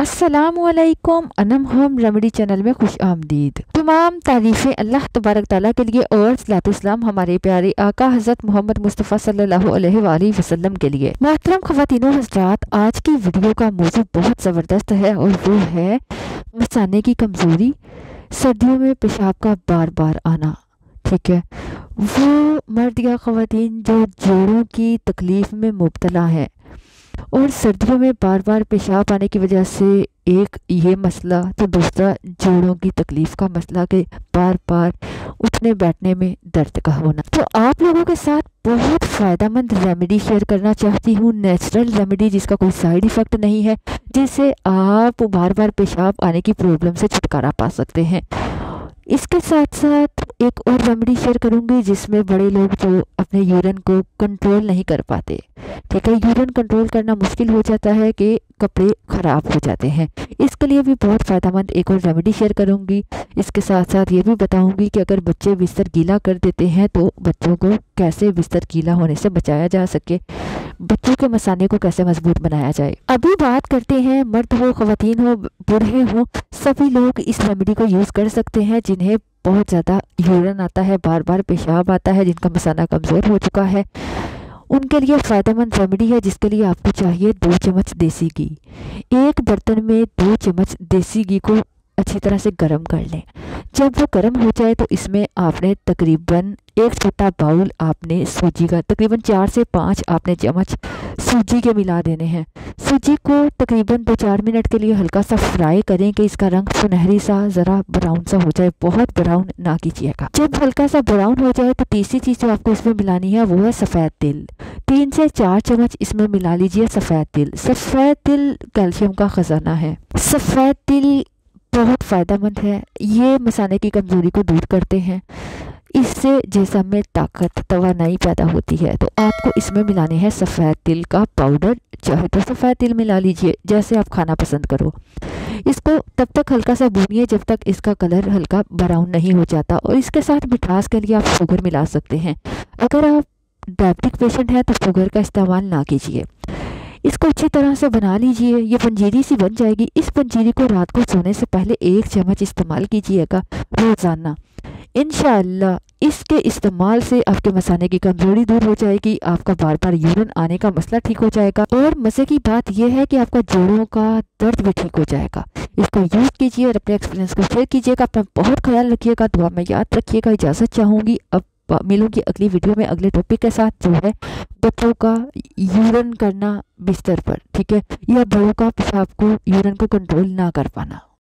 अस्सलामुअलैकुम Anam home remedy channel में खुश आमदीद। तमाम तारीफ़ें अल्लाह तबारक ताला के लिए और सलातुस्सलाम हमारे प्यारे आका हज़रत मोहम्मद मुस्तफ़ा सल्लल्लाहु अलैहि वसल्लम के लिए। मोहतरम ख़वातीनो हज़रात, आज की वीडियो का मौजू बहुत ज़बरदस्त है और वो है मसाने की कमज़ोरी, सर्दियों में पेशाब का बार बार आना। ठीक है, वो मर्द या ख़वातीन जो जोड़ों की तकलीफ़ में मुब्तला है और सर्दियों में बार बार पेशाब आने की वजह से एक ये मसला, तो दूसरा जोड़ों की तकलीफ़ का मसला कि बार बार उठने बैठने में दर्द का होना। तो आप लोगों के साथ बहुत फ़ायदेमंद रेमेडी शेयर करना चाहती हूँ, नेचुरल रेमेडी जिसका कोई साइड इफ़ेक्ट नहीं है, जिससे आप बार बार पेशाब आने की प्रॉब्लम से छुटकारा पा सकते हैं। इसके साथ साथ एक और रेमेडी शेयर करूंगी जिसमें बड़े लोग जो अपने यूरिन को कंट्रोल नहीं कर पाते, ठीक है, यूरिन कंट्रोल करना मुश्किल हो जाता है कि कपड़े ख़राब हो जाते हैं, इसके लिए भी बहुत फ़ायदेमंद एक और रेमेडी शेयर करूंगी। इसके साथ साथ ये भी बताऊंगी कि अगर बच्चे बिस्तर गीला कर देते हैं तो बच्चों को कैसे बिस्तर गीला होने से बचाया जा सके, बच्चों के मसाने को कैसे मजबूत बनाया जाए। अभी बात करते हैं, मर्द हो, ख़वातीन हो, बूढ़े हो, सभी लोग इस रेमेडी को यूज़ कर सकते हैं जिन्हें बहुत ज़्यादा यूरिन आता है, बार बार पेशाब आता है, जिनका मसाना कमज़ोर हो चुका है, उनके लिए फ़ायदेमंद रेमेडी है। जिसके लिए आपको चाहिए 2 चम्मच देसी घी। एक बर्तन में 2 चम्मच देसी घी को अच्छी तरह से गर्म कर लें। जब वो गर्म हो जाए तो इसमें आपने तकरीबन एक छोटा बाउल आपने सूजी का, तकरीबन 4 से 5 आपने चम्मच सूजी के मिला देने हैं। सूजी को तकरीबन 2-4 मिनट के लिए हल्का सा फ्राई करें कि इसका रंग सुनहरी सा, ज़रा ब्राउन सा हो जाए, बहुत ब्राउन ना कीजिएगा। जब हल्का सा ब्राउन हो जाए तो तीसरी चीज़ जो आपको इसमें मिलानी है वो है सफ़ेद तिल। 3 से 4 चम्मच इसमें मिला लीजिए सफ़ेद तिल। सफ़ेद तिल कैल्शियम का ख़जाना है। सफ़ेद तिल बहुत फ़ायदेमंद है, ये मसाने की कमज़ोरी को दूर करते हैं, इससे जिस्म में ताकत, तवानाई पैदा होती है। तो आपको इसमें मिलाने हैं सफ़ेद तिल का पाउडर, चाहे तो सफ़ेद तिल मिला लीजिए जैसे आप खाना पसंद करो। इसको तब तक हल्का सा भूनिए जब तक इसका कलर हल्का ब्राउन नहीं हो जाता। और इसके साथ मिठास के लिए आप शुगर मिला सकते हैं। अगर आप डायबिटिक पेशेंट हैं तो शुगर का इस्तेमाल ना कीजिए। इसको अच्छी तरह से बना लीजिए, ये पंजीरी सी बन जाएगी। इस पंजीरी को रात को सोने से पहले 1 चम्मच इस्तेमाल कीजिएगा रोज़ाना। इंशाअल्लाह इसके इस्तेमाल से आपके मसाने की कमज़ोरी दूर हो जाएगी, आपका बार बार यूरिन आने का मसला ठीक हो जाएगा और मज़े की बात यह है कि आपका जोड़ों का दर्द भी ठीक हो जाएगा। इसको यूज़ कीजिए और अपने एक्सपीरियंस को शेयर कीजिएगा। अपना बहुत ख्याल रखिएगा, दुआ में याद रखिएगा। इजाज़त चाहूँगी, अब मिलूंगी अगली वीडियो में अगले टॉपिक के साथ, जो है बच्चों का यूरिन करना बिस्तर पर, ठीक है, या बड़ों का पेशाब को, यूरिन को कंट्रोल ना कर पाना।